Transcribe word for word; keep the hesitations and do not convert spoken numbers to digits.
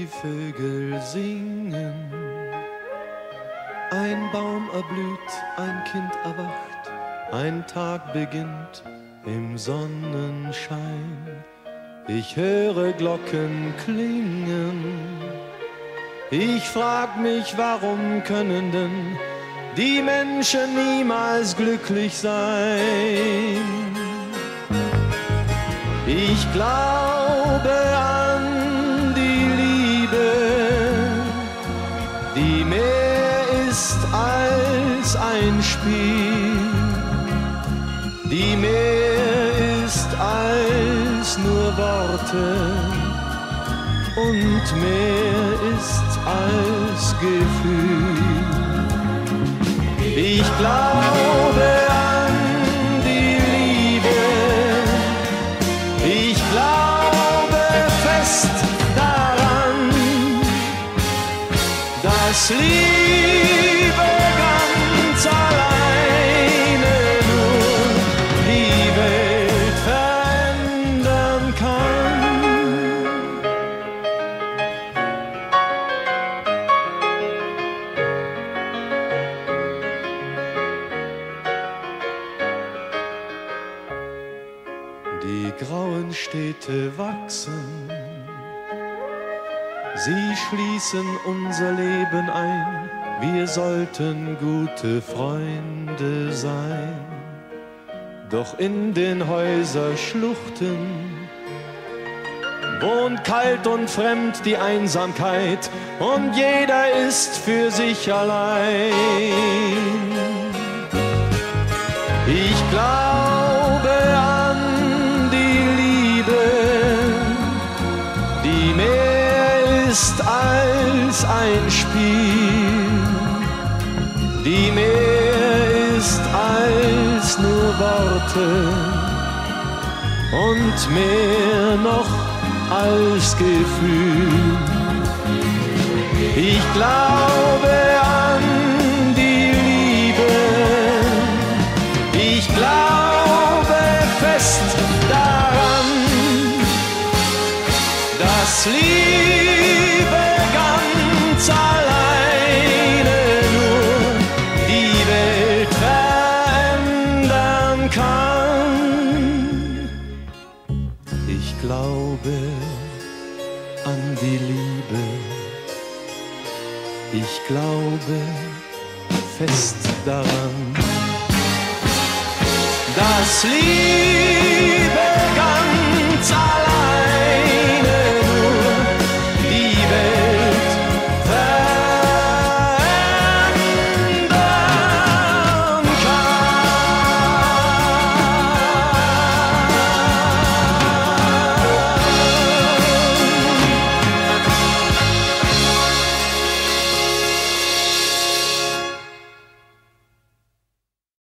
die Vögel singen. Ein Baum erblüht, ein Kind erwacht, ein Tag beginnt im Sonnenschein. Ich höre Glocken klingen. Ich frag mich, warum können denn die Menschen niemals glücklich sein? Ich glaube an die Liebe, die mehr ist als ein Spiel, die mehr ist als nur Worte und mehr ist als Gefühl. Ich glaube an die Liebe, ich glaube fest daran, dass Liebe ganz alleine nur die Welt verändern kann. Die grauen Städte wachsen, sie schließen unser Leben ein, wir sollten gute Freunde sein. Doch in den Häuserschluchten wohnt kalt und fremd die Einsamkeit und jeder ist für sich allein. Ich glaube an die mehr ist als ein Spiel, die mehr ist als nur Worte und mehr noch als Gefühl. Ich glaube an die Liebe, ich glaube fest daran, dass Liebe ganz alleine nur die Welt verändern kann. Ich glaube an die Liebe, ich glaube fest daran, dass Liebe